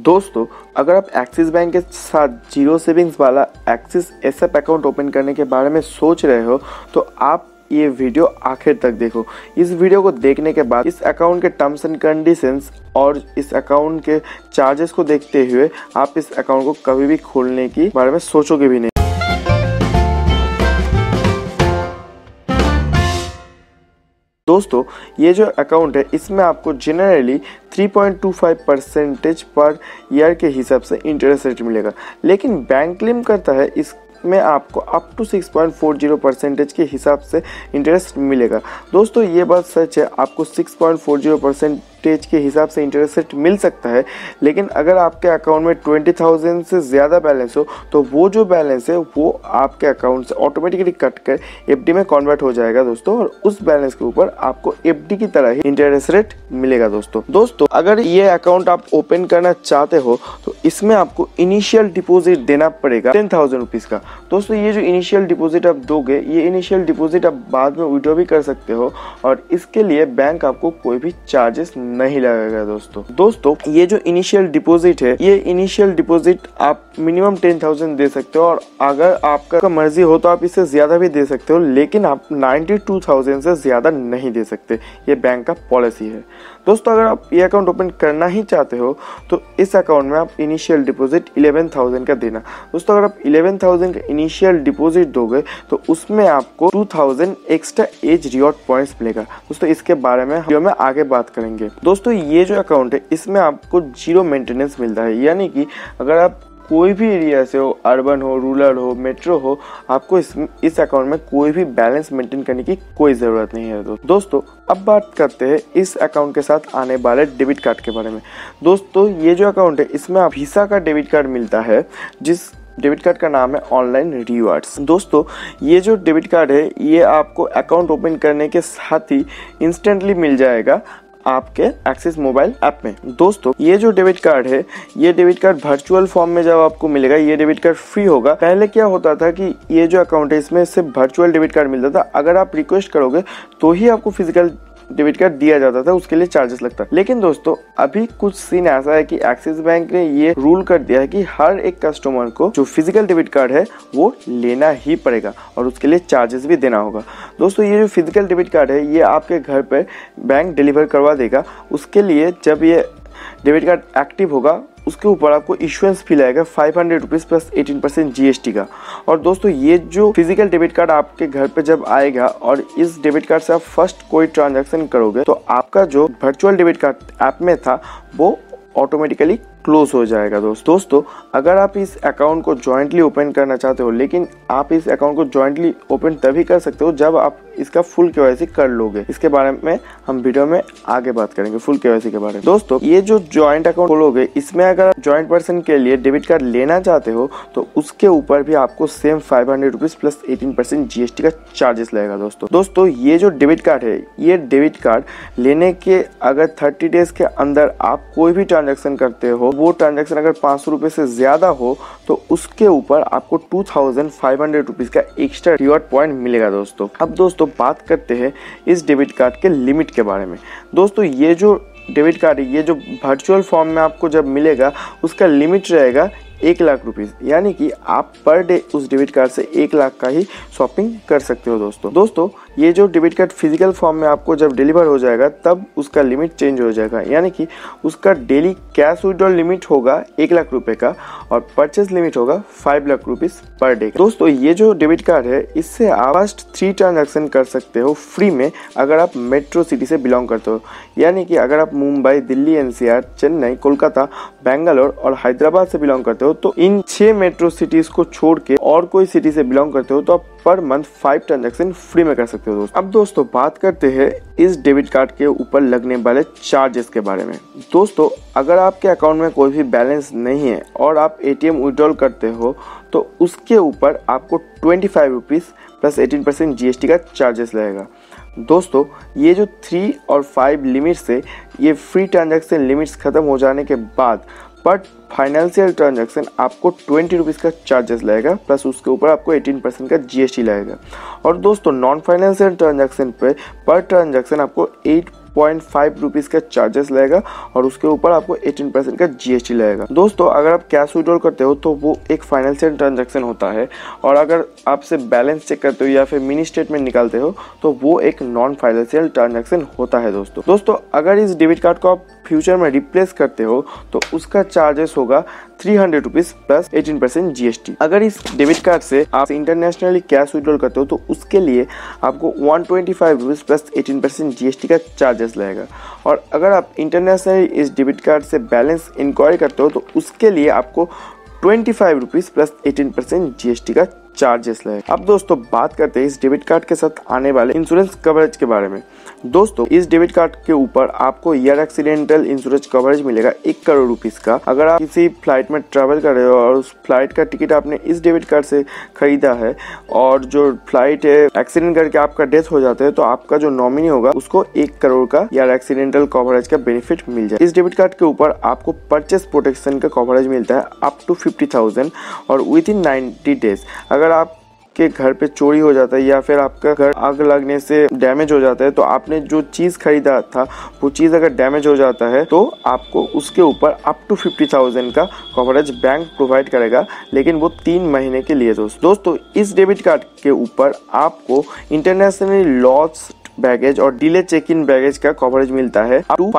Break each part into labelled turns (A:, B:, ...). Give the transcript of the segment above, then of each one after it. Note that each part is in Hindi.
A: दोस्तों, अगर आप एक्सिस बैंक के साथ जीरो सेविंग्स वाला एक्सिस एसएफ अकाउंट ओपन करने के बारे में सोच रहे हो तो आप ये वीडियो आखिर तक देखो। इस वीडियो को देखने के बाद इस अकाउंट के टर्म्स एंड कंडीशंस और इस अकाउंट के चार्जेस को देखते हुए आप इस अकाउंट को कभी भी खोलने की बारे में सोचोगे भी नहीं। दोस्तों, ये जो अकाउंट है इसमें आपको जनरली 3.25% पर ईयर के हिसाब से इंटरेस्ट रेट मिलेगा, लेकिन बैंक क्लेम करता है इसमें आपको अप टू 6.40% के हिसाब से इंटरेस्ट मिलेगा। दोस्तों, ये बात सच है, आपको 6.40% के हिसाब से इंटरेस्ट रेट मिल सकता है, लेकिन अगर आपके अकाउंट में 20,000 से ज़्यादा बैलेंस हो तो वो जो बैलेंस है वो आपके अकाउंट से ऑटोमेटिकली कट कर एफडी में कन्वर्ट हो जाएगा दोस्तों, और उस बैलेंस के ऊपर आपको एफडी की तरह ही इंटरेस्ट रेट मिलेगा। दोस्तों अगर ये अकाउंट आप ओपन करना चाहते हो तो इसमें आपको इनिशियल डिपॉजिट देना पड़ेगा 10,000 रुपीज़ का। दोस्तों, ये जो इनिशियल डिपॉजिट आप दोगे, ये इनिशियल डिपॉजिट आप बाद में विड्रॉ भी कर सकते हो और इसके लिए बैंक आपको कोई भी चार्जेस नहीं लगेगा। दोस्तों ये जो इनिशियल डिपॉजिट है, ये इनिशियल डिपॉजिट आप मिनिमम 10,000 दे सकते हो और अगर आपका मर्जी हो तो आप इससे ज्यादा भी दे सकते हो, लेकिन आप 92,000 से ज्यादा नहीं दे सकते। ये बैंक का पॉलिसी है। दोस्तों, अगर आप ये अकाउंट ओपन करना ही चाहते हो तो इस अकाउंट में आप इनिशियल डिपॉजिट 11,000 का देना। दोस्तों, अगर आप 11,000 का इनिशियल डिपॉजिट दोगे तो उसमें आपको 2,000 एक्स्ट्रा एज रिवॉर्ड पॉइंट्स मिलेगा। दोस्तों, इसके बारे में वीडियो में आगे बात करेंगे। दोस्तों, ये जो अकाउंट है इसमें आपको जीरो मेंटेनेंस मिलता है, यानी कि अगर आप कोई भी एरिया से हो, अर्बन हो, रूरल हो, मेट्रो हो, आपको इस अकाउंट में कोई भी बैलेंस मेंटेन करने की कोई ज़रूरत नहीं है। दोस्तों, अब बात करते हैं इस अकाउंट के साथ आने वाले डेबिट कार्ड के बारे में। दोस्तों, ये जो अकाउंट है इसमें आप वीसा का डेबिट कार्ड मिलता है, जिस डेबिट कार्ड का नाम है ऑनलाइन रिवार्ड्स। दोस्तों, ये जो डेबिट कार्ड है ये आपको अकाउंट ओपन करने के साथ ही इंस्टेंटली मिल जाएगा आपके एक्सिस मोबाइल ऐप में। दोस्तों, ये जो डेबिट कार्ड है, ये डेबिट कार्ड वर्चुअल फॉर्म में जब आपको मिलेगा, ये डेबिट कार्ड फ्री होगा। पहले क्या होता था कि ये जो अकाउंट है इसमें सिर्फ वर्चुअल डेबिट कार्ड मिलता था, अगर आप रिक्वेस्ट करोगे तो ही आपको फिजिकल डेबिट कार्ड दिया जाता था, उसके लिए चार्जेस लगता है। लेकिन दोस्तों, अभी कुछ सीन ऐसा है कि एक्सिस बैंक ने ये रूल कर दिया है कि हर एक कस्टमर को जो फिजिकल डेबिट कार्ड है वो लेना ही पड़ेगा और उसके लिए चार्जेस भी देना होगा। दोस्तों, ये जो फिजिकल डेबिट कार्ड है ये आपके घर पर बैंक डिलीवर करवा देगा। उसके लिए जब ये डेबिट कार्ड एक्टिव होगा उसके ऊपर आपको इशुएंस फी लगेगा 500 रुपीज़ प्लस 18% जीएसटी का। और दोस्तों, ये जो फिजिकल डेबिट कार्ड आपके घर पे जब आएगा और इस डेबिट कार्ड से आप फर्स्ट कोई ट्रांजैक्शन करोगे तो आपका जो वर्चुअल डेबिट कार्ड ऐप में था वो ऑटोमेटिकली क्लोज हो जाएगा। दोस्तों, अगर आप इस अकाउंट को जॉइंटली ओपन करना चाहते हो, लेकिन आप इस अकाउंट को जॉइंटली ओपन तभी कर सकते हो जब आप इसका फुल केवाईसी कर लोगे। इसके बारे में हम वीडियो में आगे बात करेंगे, फुल केवाईसी के बारे में। दोस्तों, ये जो जॉइंट अकाउंट खोलोगे इसमें अगर जॉइंट पर्सन के लिए डेबिट कार्ड लेना चाहते हो तो उसके ऊपर भी आपको सेम 500 रुपीज़ प्लस 18% जीएसटी का चार्जेस लगेगा। दोस्तों, ये जो डेबिट कार्ड है, ये डेबिट कार्ड लेने के अगर 30 डेज के अंदर आप कोई भी ट्रांजेक्शन करते हो, वो ट्रांजैक्शन अगर 500 रुपये से ज्यादा हो तो उसके ऊपर आपको 2,500 रुपीज़ का एक्स्ट्रा रिवॉर्ड पॉइंट मिलेगा। दोस्तों, बात करते हैं इस डेबिट कार्ड के लिमिट के बारे में। दोस्तों, ये जो डेबिट कार्ड है, ये जो वर्चुअल फॉर्म में आपको जब मिलेगा उसका लिमिट रहेगा 1,00,000 रुपीज़, यानी कि आप पर डे उस डेबिट कार्ड से 1,00,000 का ही शॉपिंग कर सकते हो। दोस्तों, ये जो डेबिट कार्ड फिजिकल फॉर्म में आपको जब डिलीवर हो जाएगा तब उसका लिमिट चेंज हो जाएगा, यानी कि उसका डेली कैश विड्रॉल लिमिट होगा 1,00,000 रुपये का और परचेज लिमिट होगा 5,00,000 रुपीज़ पर डे। दोस्तों, ये जो डेबिट कार्ड है इससे आप फर्स्ट 3 ट्रांजैक्शन कर सकते हो फ्री में अगर आप मेट्रो सिटी से बिलोंग करते हो, यानी कि अगर आप मुंबई, दिल्ली, एनसीआर, चेन्नई, कोलकाता, बेंगलोर और हैदराबाद से बिलोंग करते हो तो इन 6 मेट्रो सिटीज को छोड़ के और कोई सिटी से बिलोंग करते हो तो आप पर मंथ 5 ट्रांजैक्शन फ्री में कर सकते हो। अब दोस्तों, बात करते हैं इस डेबिट कार्ड के ऊपर लगने वाले चार्जेस के बारे में। दोस्तों, अगर आपके अकाउंट में कोई भी बैलेंस नहीं है और आप एटीएम विड्रॉल करते हो तो उसके ऊपर आपको 25 रुपीज़ प्लस 18% जीएसटी का चार्जेस लगेगा। दोस्तों, ये जो 3 और 5 लिमिट्स है, ये फ्री ट्रांजैक्शन लिमिट्स खत्म हो जाने के बाद पर फाइनेंशियल ट्रांजैक्शन आपको 20 रुपीज़ का चार्जेस लगेगा प्लस उसके ऊपर आपको 18% का जीएसटी लगेगा। और दोस्तों, नॉन फाइनेंशियल ट्रांजैक्शन पे पर ट्रांजैक्शन आपको 3.5 रुपीज़ का चार्जेस लगेगा और उसके ऊपर आपको 18% का GST लगेगा। दोस्तों अगर आप कैश विड्रॉल करते हो तो वो एक फाइनेंशियल ट्रांजैक्शन होता है, और अगर आपसे बैलेंस चेक करते हो या फिर मिनी स्टेटमेंट निकालते हो तो वो एक नॉन फाइनेंशियल ट्रांजैक्शन होता है। दोस्तों अगर इस डेबिट कार्ड को आप फ्यूचर में रिप्लेस करते हो तो उसका चार्जेस होगा 300 रुपीज़ प्लस 18% GST। अगर इस डेबिट कार्ड से आप इंटरनेशनली कैश विड्रॉल करते हो तो उसके लिए आपको 125 रुपीज़ प्लस 18% GST का चार्जेस लगेगा। और अगर आप इंटरनेशनली इस डेबिट कार्ड से बैलेंस इंक्वायरी करते हो तो उसके लिए आपको 25 रुपीज़ प्लस 18% GST का चार्जेस लगेगा। अब दोस्तों बात करते हैं इस डेबिट कार्ड के साथ आने वाले इंश्योरेंस कवरेज के बारे में। दोस्तों इस डेबिट कार्ड के ऊपर आपको ईयर एक्सीडेंटल इंश्योरेंस कवरेज मिलेगा 1 करोड़ रुपीस का। अगर आप किसी फ्लाइट में ट्रैवल कर रहे हो और उस फ्लाइट का टिकट आपने इस डेबिट कार्ड से खरीदा है और जो फ्लाइट है एक्सीडेंट करके आपका डेथ हो जाता है तो आपका जो नॉमिनी होगा उसको 1 करोड़ का ईयर एक्सीडेंटल कवरेज का बेनिफिट मिल जाए। इस डेबिट कार्ड के ऊपर आपको परचेस प्रोटेक्शन का कवरेज मिलता है अप टू 50,000 और विद इन 90 डेज। अगर आपके घर पे चोरी हो जाता है या फिर आपका घर आग लगने से डैमेज हो जाता है तो आपने जो चीज़ खरीदा था वो चीज़ अगर डैमेज हो जाता है तो आपको उसके ऊपर अप टू 50,000 का कवरेज बैंक प्रोवाइड करेगा, लेकिन वो 3 महीने के लिए। दोस्तों इस डेबिट कार्ड के ऊपर आपको इंटरनेशनली लॉस्ट बैगेज और डिले चेक इन बैगेज का कवरेज मिलता है अप टू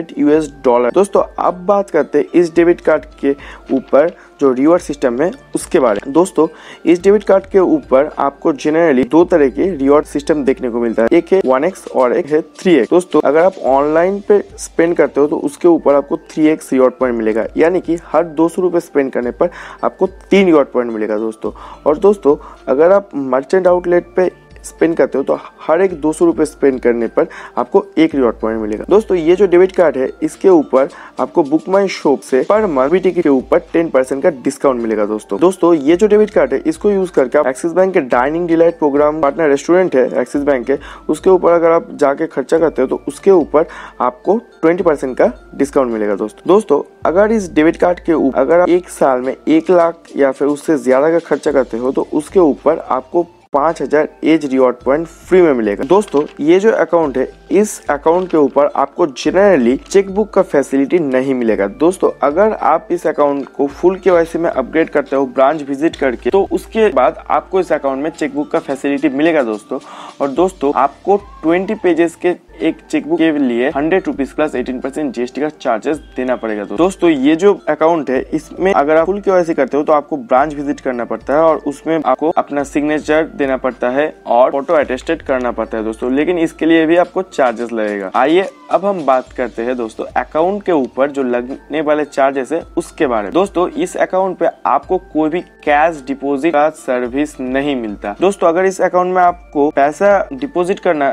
A: $500। दोस्तों अब बात करते हैं इस डेबिट कार्ड के ऊपर जो रिवॉर्ड सिस्टम है उसके बारे में। दोस्तों इस डेबिट कार्ड के ऊपर आपको जनरली 2 तरह के रिवॉर्ड सिस्टम देखने को मिलता है, एक है 1x और एक है 3x। दोस्तों अगर आप ऑनलाइन पे स्पेंड करते हो तो उसके ऊपर आपको 3x रिवॉर्ड पॉइंट मिलेगा, यानी कि हर 200 रुपये स्पेंड करने पर आपको 3 रिवॉर्ड पॉइंट मिलेगा दोस्तों। और दोस्तों अगर आप मर्चेंट आउटलेट पे स्पेंड करते हो तो हर एक 200 रुपये स्पेंड करने पर आपको 1 रिवॉर्ड पॉइंट मिलेगा। दोस्तों ये जो डेबिट कार्ड है इसके ऊपर आपको बुक माई शॉप से पर मंथ टिकट के ऊपर 10% का डिस्काउंट मिलेगा। दोस्तों ये जो डेबिट कार्ड है इसको यूज करके आप एक्सिस बैंक के dining delight program partner restaurant है एक्सिस बैंक के, उसके ऊपर अगर आप जाके खर्चा करते हो तो उसके ऊपर आपको 20% का डिस्काउंट मिलेगा। दोस्तों अगर इस डेबिट कार्ड के ऊपर अगर आप 1 साल में 1 लाख या फिर उससे ज्यादा का खर्चा करते हो तो उसके ऊपर आपको 5,000 एज रिवॉर्ड पॉइंट फ्री में मिलेगा। दोस्तों ये जो अकाउंट है इस अकाउंट के ऊपर आपको जनरली चेकबुक का फैसिलिटी नहीं मिलेगा। दोस्तों अगर आप इस अकाउंट को फुल KYC में अपग्रेड करते हो ब्रांच विजिट करके तो उसके बाद आपको इस अकाउंट में चेकबुक का फैसिलिटी मिलेगा दोस्तों। और दोस्तों आपको 20 पेजेस के एक चेकबुक के लिए 100 रुपीज प्लस 18% GST का चार्जेस देना पड़ेगा। दोस्तों ये जो अकाउंट है इसमें अगर आप फुल KYC करते हो तो आपको ब्रांच विजिट करना पड़ता है और उसमें आपको अपना सिग्नेचर देना पड़ता है और फोटो अटेस्टेड करना पड़ता है दोस्तों, लेकिन इसके लिए भी आपको चार्जेस लगेगा। आइए अब हम बात करते हैं दोस्तों अकाउंट के ऊपर जो लगने वाले चार्जेस है उसके बारे में। दोस्तों इस अकाउंट पे आपको कोई भी कैश डिपॉजिट का सर्विस नहीं मिलता। दोस्तों अगर इस अकाउंट में आपको पैसा डिपॉजिट करना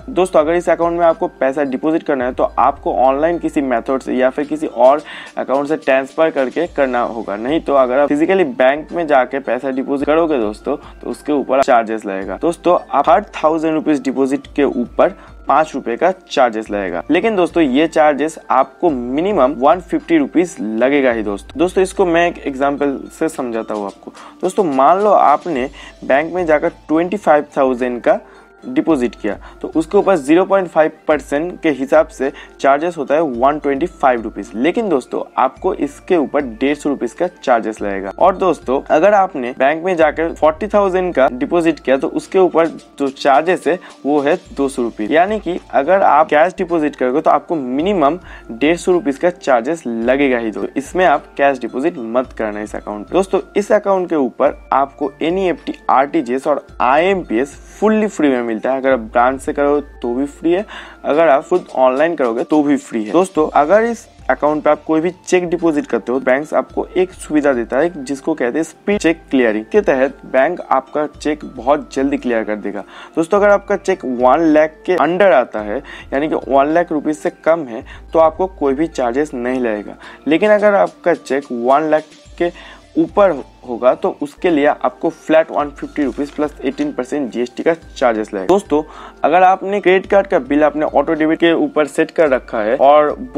A: है तो आपको ऑनलाइन किसी मेथड से या फिर किसी और अकाउंट से ट्रांसफर करके करना होगा, नहीं तो अगर आप फिजिकली बैंक में जाके पैसा डिपॉजिट करोगे दोस्तों तो उसके ऊपर चार्जेस लगेगा। दोस्तों आप हर 1,000 रुपीज डिपॉजिट के ऊपर 5 रुपए का चार्जेस लगेगा, लेकिन दोस्तों ये चार्जेस आपको मिनिमम 150 रुपीज लगेगा ही दोस्तों। इसको मैं एक एग्जांपल से समझाता हूँ आपको। दोस्तों मान लो आपने बैंक में जाकर 25,000 का डिपॉजिट किया तो उसके ऊपर 0.5% के हिसाब से चार्जेस होता है 125 रुपीज, लेकिन दोस्तों आपको इसके ऊपर 150 रुपीज का चार्जेस लगेगा। और दोस्तों अगर आपने बैंक में जाकर 40,000 का डिपॉजिट किया तो उसके ऊपर जो चार्जेस है वो है 200 रुपीज, यानी कि अगर आप कैश डिपॉजिट करोगे तो आपको मिनिमम 150 रुपीज का चार्जेस लगेगा ही। तो इसमें आप कैश डिपॉजिट मत करना इस अकाउंट। दोस्तों इस अकाउंट के ऊपर आपको NEFT, RTGS और IMPS फुल्ली फ्री में मिलता है। अगर आप ब्रांच से करोगे तो भी फ्री है, अगर आप खुद ऑनलाइन करोगे तो भी फ्री है। दोस्तों अगर इस अकाउंट पे आप कोई भी चेक डिपॉजिट करते हो बैंक आपको एक सुविधा देता है जिसको कहते हैं स्पीड चेक क्लियरिंग के तहत बैंक आपका चेक बहुत जल्दी क्लियर कर देगा। दोस्तों अगर आपका चेक 1 लाख के अंडर आता है यानी कि 1 लाख रुपीज से कम है तो आपको कोई भी चार्जेस नहीं लगेगा, लेकिन अगर आपका चेक 1 लाख के ऊपर होगा तो उसके लिए आपको फ्लैट 150 रुपीज प्लस 18% GST का चार्जेस लगेगा। दोस्तों अगर आपने क्रेडिट कार्ड का बिल अपने ऑटो डेबिट के ऊपर सेट कर रखा है और वो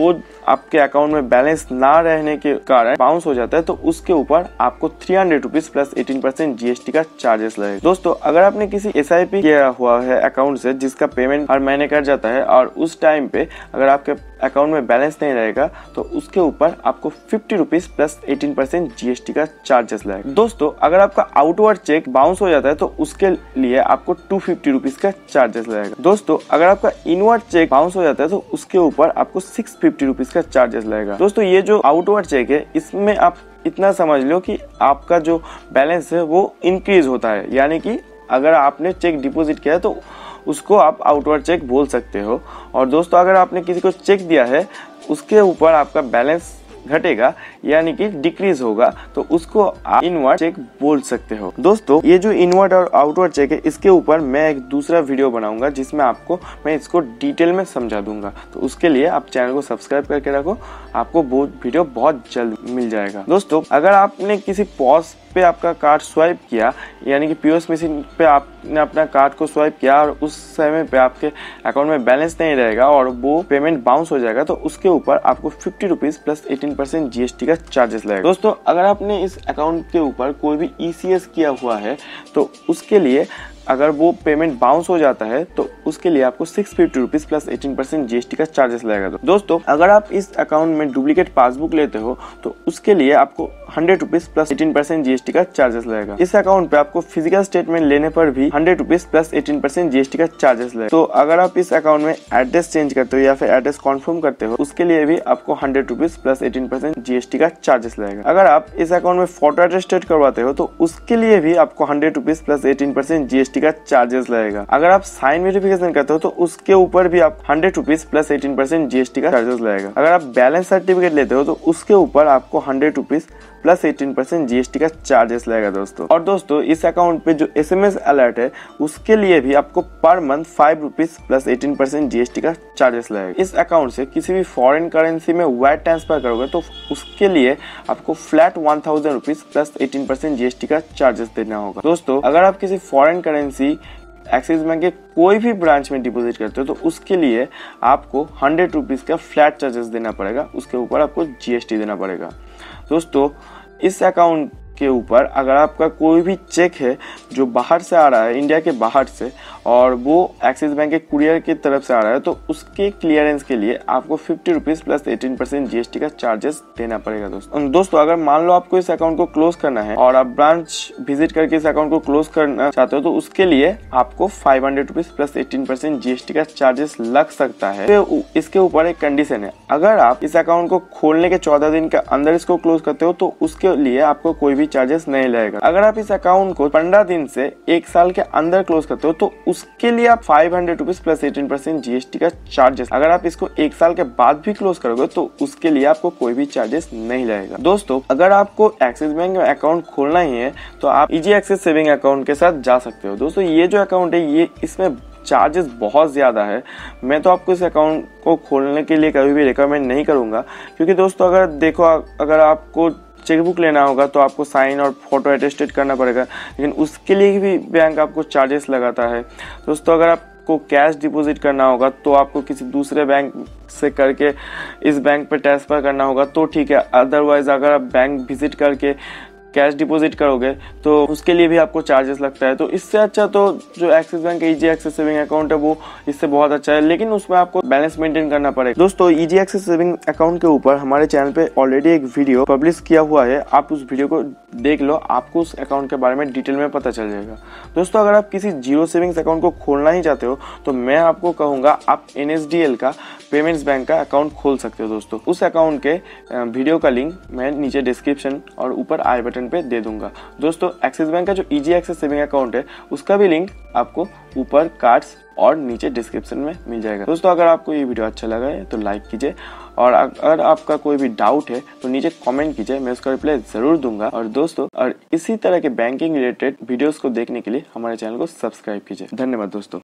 A: आपके अकाउंट में बैलेंस ना रहने के कारण बाउंस हो जाता है तो उसके ऊपर आपको 300 रुपीज प्लस 18% जीएसटी का चार्जेस लगेगा। दोस्तों अगर आपने किसी SIP किया हुआ है अकाउंट से जिसका पेमेंट हर महीने कट जाता है और उस टाइम पे अगर आपके अकाउंट में बैलेंस नहीं रहेगा तो उसके ऊपर आपको 50 रुपीज प्लस 18% जीएसटी का चार्जेस लगेगा। दोस्तों अगर आपका आउटवर्ड चेक बाउंस हो जाता है तो उसके लिए आपको 250 रुपीज का चार्जेस लगेगा। दोस्तों अगर आपका इनवर्ड चेक बाउंस हो जाता है तो उसके ऊपर आपको 650 रुपीज का चार्जेस लगेगा। दोस्तों ये जो आउटवर्ड चेक है इसमें आप इतना समझ लो कि आपका जो बैलेंस है वो इंक्रीज होता है, यानी कि अगर आपने चेक डिपॉजिट किया है तो उसको आप आउटवर्ड चेक बोल सकते हो। और दोस्तों अगर आपने किसी को चेक दिया है उसके ऊपर आपका बैलेंस घटेगा यानी कि डिक्रीज होगा तो उसको आप इनवर्ड चेक बोल सकते हो। दोस्तों ये जो इनवर्ड और आउटवर्ड चेक है इसके ऊपर मैं एक दूसरा वीडियो बनाऊंगा जिसमें आपको मैं इसको डिटेल में समझा दूंगा, तो उसके लिए आप चैनल को सब्सक्राइब करके रखो, आपको वो वीडियो बहुत जल्द मिल जाएगा। दोस्तों अगर आपने किसी पॉज पे आपका कार्ड स्वाइप किया यानी कि पीओएस मशीन पे आपने अपना कार्ड को स्वाइप किया और उस समय पे आपके अकाउंट में बैलेंस नहीं रहेगा और वो पेमेंट बाउंस हो जाएगा तो उसके ऊपर आपको 50 रुपीज प्लस 18% जीएसटी का चार्जेस लगेगा। दोस्तों अगर आपने इस अकाउंट के ऊपर कोई भी ECS किया हुआ है तो उसके लिए अगर वो पेमेंट बाउंस हो जाता है तो उसके लिए आपको 650 रुपीज प्लस 18% जीएसटी का चार्जेस लगेगा। दोस्तों अगर आप इस अकाउंट में डुप्लीकेट पासबुक लेते हो तो उसके लिए आपको 100 रुपीज प्लस 18% जीएसटी का चार्जेस लगेगा। इस अकाउंट पे आपको फिजिकल स्टेटमेंट लेने पर भी 100 रुपीज प्लस 18% जीएसटी का चार्जेस लगेगा। तो अगर आप इस अकाउंट में एड्रेस चेंज करते हो या फिर एड्रेस कॉन्फर्म करते हो उसके लिए भी आपको 100 रुपीज प्लस 18% जीएसटी का चार्जेस लगेगा। अगर आप इस अकाउंट में फोटो अटेस्टेड करवाते हो तो उसके लिए भी आपको 100 रुपीज प्लस 18% जीएसटी का चार्जेस लगेगा। अगर आप साइन वेरिफिकेशन करते हो तो उसके ऊपर भी आप 100 रुपीज प्लस 18% जीएसटी का चार्जेस लगेगा। अगर आप बैलेंस सर्टिफिकेट लेते हो तो उसके ऊपर आपको 100 रुपीज प्लस 18% जीएसटी का चार्जेस लगेगा। दोस्तों और दोस्तों इस अकाउंट पे जो SMS अलर्ट है उसके लिए भी आपको per month 5 rupees plus 18% GST का चार्जेस लगेगा। इस अकाउंट से किसी भी फॉरेन करेंसी में वायर ट्रांसफर करोगे तो उसके लिए आपको फ्लैट 1000 रुपीज प्लस 18% जीएसटी का चार्जेस देना होगा। दोस्तों अगर आप किसी फॉरेन करेंसी एक्सिस बैंक के कोई भी ब्रांच में डिपॉजिट करते हो तो उसके लिए आपको 100 रुपीज का फ्लैट चार्जेस देना पड़ेगा, उसके ऊपर आपको जीएसटी देना पड़ेगा। दोस्तों इस अकाउंट के ऊपर अगर आपका कोई भी चेक है जो बाहर से आ रहा है, इंडिया के बाहर से, और वो एक्सिस बैंक के कुरियर की तरफ से आ रहा है तो उसके क्लियरेंस के लिए आपको 50 रुपीज प्लस 18% जीएसटी का चार्जेस देना पड़ेगा। दोस्तों अगर मान लो आपको इस अकाउंट को क्लोज करना है और आप ब्रांच विजिट करके इस अकाउंट को क्लोज करना चाहते हो तो उसके लिए आपको 500 रुपीज प्लस 18% जीएसटी का चार्जेस लग सकता है। तो इसके ऊपर एक कंडीशन है, अगर आप इस अकाउंट को खोलने के 14 दिन के अंदर इसको क्लोज करते हो तो उसके लिए आपको कोई भी चार्जेस नहीं लगेगा। अगर आप इस अकाउंट को 15 दिन से 1 साल के अंदर क्लोज करते हो तो उसके लिए आप 500 रुपीज प्लस 18% जीएसटी का चार्जेस, अगर आप इसको 1 साल के बाद भी क्लोज करोगे तो उसके लिए आपको कोई भी चार्जेस नहीं लगेगा। दोस्तों अगर आपको एक्सिस बैंक में अकाउंट खोलना ही है तो आप इजी एक्सेस सेविंग अकाउंट के साथ जा सकते हो। दोस्तों ये जो अकाउंट है ये इसमें चार्जेस बहुत ज़्यादा है। मैं तो आपको इस अकाउंट को खोलने के लिए कभी भी रिकमेंड नहीं करूँगा, क्योंकि दोस्तों अगर देखो अगर आपको चेकबुक लेना होगा तो आपको साइन और फोटो अटेस्टेड करना पड़ेगा, लेकिन उसके लिए भी बैंक आपको चार्जेस लगाता है। दोस्तों अगर आपको कैश डिपॉजिट करना होगा तो आपको किसी दूसरे बैंक से करके इस बैंक पे ट्रांसफर करना होगा तो ठीक है, अदरवाइज अगर आप बैंक विजिट करके कैश डिपॉजिट करोगे तो उसके लिए भी आपको चार्जेस लगता है। तो इससे अच्छा तो जो एक्सिस बैंक का इजी एक्सेस सेविंग अकाउंट है वो इससे बहुत अच्छा है, लेकिन उसमें आपको बैलेंस मेंटेन करना पड़ेगा। दोस्तों इजी एक्सेस सेविंग अकाउंट के ऊपर हमारे चैनल पे ऑलरेडी एक वीडियो पब्लिश किया हुआ है, आप उस वीडियो को देख लो, आपको उस अकाउंट के बारे में डिटेल में पता चल जाएगा। दोस्तों अगर आप किसी जीरो सेविंग्स अकाउंट को खोलना ही चाहते हो तो मैं आपको कहूँगा आप NSDL का पेमेंट्स बैंक का अकाउंट खोल सकते हो। दोस्तों उस अकाउंट के वीडियो का लिंक मैं नीचे डिस्क्रिप्शन और ऊपर आई बटन पे दे दूंगा। दोस्तों एक्सिस बैंक का जो इजी एक्सेस सेविंग अकाउंट है उसका भी लिंक आपको ऊपर कार्ड्स और नीचे डिस्क्रिप्शन में मिल जाएगा। दोस्तों अगर आपको ये वीडियो अच्छा लगा है तो लाइक कीजिए, और अगर आपका कोई भी डाउट है तो नीचे कमेंट कीजिए, मैं उसका रिप्लाई जरूर दूंगा। और दोस्तों और इसी तरह के बैंकिंग रिलेटेड वीडियोस को देखने के लिए हमारे चैनल को सब्सक्राइब कीजिए। धन्यवाद दोस्तों।